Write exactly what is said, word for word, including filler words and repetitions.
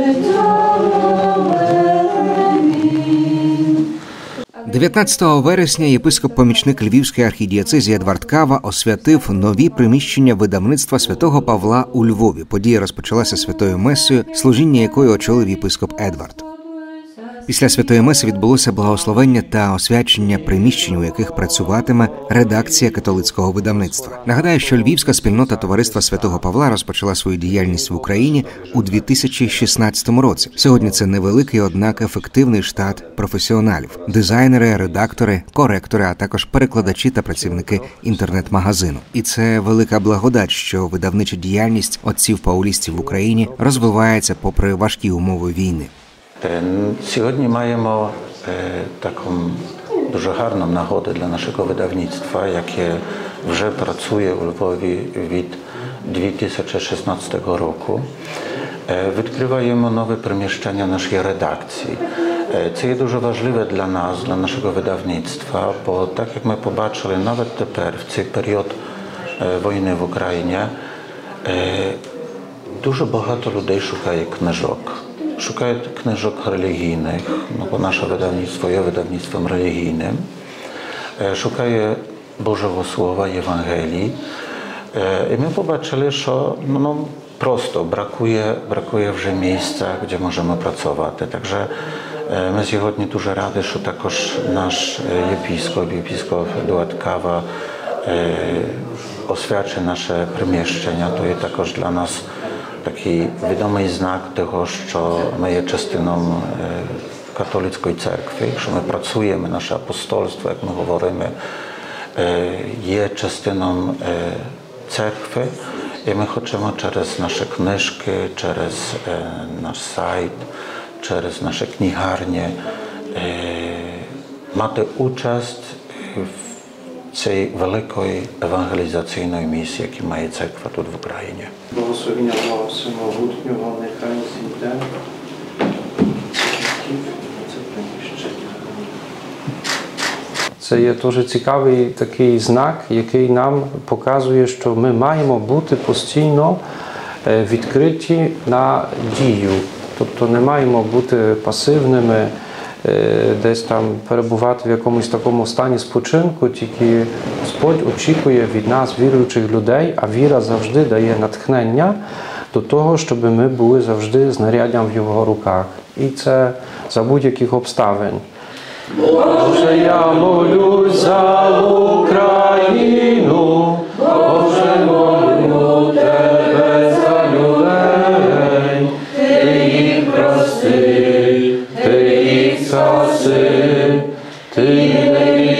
дев'ятнадцятого вересня єпископ-помічник Львівської архідієцезії Едвард Кава освятив нові приміщення видавництва Святого Павла у Львові. Подія розпочалася святою месою, служіння якої очолив єпископ Едвард. Після святої меси відбулося благословення та освячення приміщень, у яких працюватиме редакція католицького видавництва. Нагадаю, що Львівська спільнота Товариства Святого Павла розпочала свою діяльність в Україні у дві тисячі шістнадцятому році. Сьогодні це невеликий, однак ефективний штат професіоналів – дизайнери, редактори, коректори, а також перекладачі та працівники інтернет-магазину. І це велика благодать, що видавнича діяльність отців-паулістів в Україні розвивається попри важкі умови війни. Сьогодні маємо таку дуже гарну нагоду для нашого видавництва, яке вже працює у Львові від дві тисячі шістнадцятого року. Відкриваємо нове приміщення нашої редакції. Це є дуже важливе для нас, для нашого видавництва, бо так як ми побачили, навіть тепер, в цей період війни в Україні, дуже багато людей шукає книжок. Шукають книжок релігійних, ну, бо наше видавництво є видавництвом релігійним. Шукає Божого Слова, Євангелії. І ми побачили, що ну, просто бракує, бракує вже місця, де можемо працювати. Także ми сьогодні дуже раді, що також наш єпископ, єпископ Едвард Кава освячує наше приміщення. То є також для нас такий відомий знак того, що ми є частиною католицької церкви, що ми працюємо, наше апостольство, як ми говоримо, є частиною церкви, і ми хочемо через наші книжки, через наш сайт, через наші книгарні мати участь в цій великої евангелізаційної місії, яку має церква тут в Україні. Благословення Бога Всемогутнього, нехай зійде це приміщення. Це є дуже цікавий такий знак, який нам показує, що ми маємо бути постійно відкриті на дію. Тобто не маємо бути пасивними, десь там перебувати в якомусь такому стані спочинку, тільки Господь очікує від нас, віруючих людей, а віра завжди дає натхнення до того, щоб ми були завжди знаряддям в Його руках. І це за будь-яких обставин. Боже, я молюсь за Україну, Боже, молю Тебе за людей, Ти їх прости, Ти їх спаси, Ти не